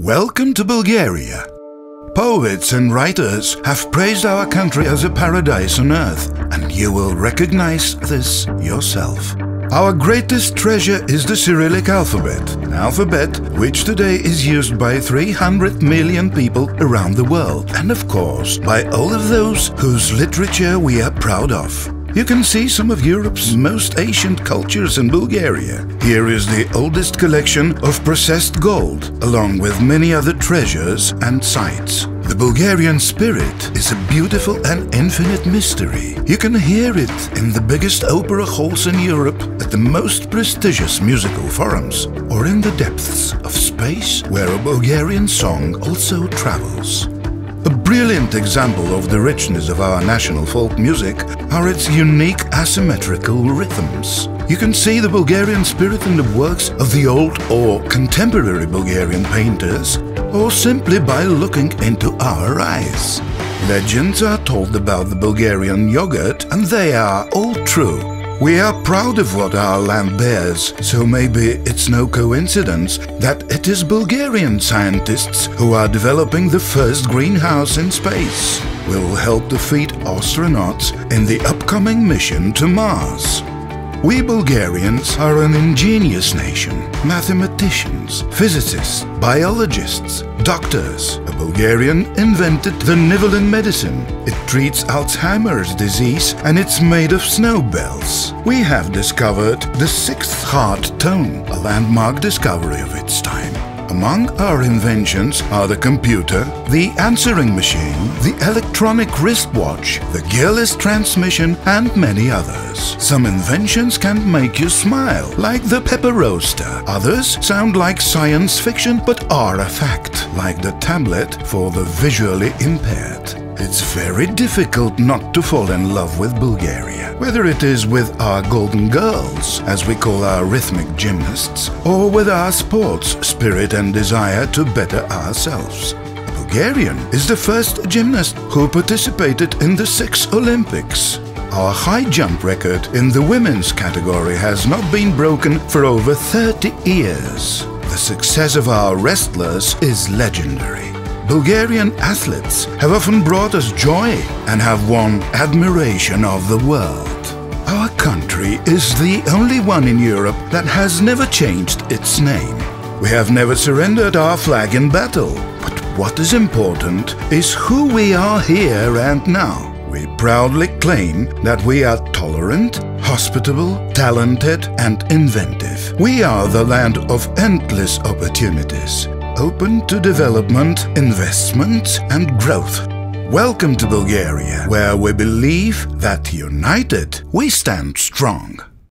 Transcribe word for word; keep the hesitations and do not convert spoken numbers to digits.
Welcome to Bulgaria. Poets and writers have praised our country as a paradise on earth, and you will recognize this yourself. Our greatest treasure is the Cyrillic alphabet, an alphabet which today is used by three hundred million people around the world, and of course by all of those whose literature we are proud of. You can see some of Europe's most ancient cultures in Bulgaria. Here is the oldest collection of processed gold, along with many other treasures and sites. The Bulgarian spirit is a beautiful and infinite mystery. You can hear it in the biggest opera halls in Europe, at the most prestigious musical forums, or in the depths of space where a Bulgarian song also travels. A brilliant example of the richness of our national folk music are its unique asymmetrical rhythms. You can see the Bulgarian spirit in the works of the old or contemporary Bulgarian painters, or simply by looking into our eyes. Legends are told about the Bulgarian yogurt, and they are all true. We are proud of what our land bears, so maybe it's no coincidence that it is Bulgarian scientists who are developing the first greenhouse in space. We'll help defeat astronauts in the upcoming mission to Mars. We Bulgarians are an ingenious nation. Mathematicians, physicists, biologists, doctors. A Bulgarian invented the Nivelin medicine. It treats Alzheimer's disease and it's made of snow bells. We have discovered the sixth heart tone, a landmark discovery of its time. Among our inventions are the computer, the answering machine, the electronic wristwatch, the gearless transmission, and many others. Some inventions can make you smile, like the pepper roaster. Others sound like science fiction but are a fact, like the tablet for the visually impaired. It's very difficult not to fall in love with Bulgaria, whether it is with our golden girls, as we call our rhythmic gymnasts, or with our sports spirit and desire to better ourselves. A Bulgarian is the first gymnast who participated in the six Olympics. Our high jump record in the women's category has not been broken for over thirty years. The success of our wrestlers is legendary. Bulgarian athletes have often brought us joy and have won admiration of the world. Our country is the only one in Europe that has never changed its name. We have never surrendered our flag in battle. But what is important is who we are here and now. We proudly claim that we are tolerant, hospitable, talented, and inventive. We are the land of endless opportunities, open to development, investment, and growth. Welcome to Bulgaria, where we believe that united we stand strong.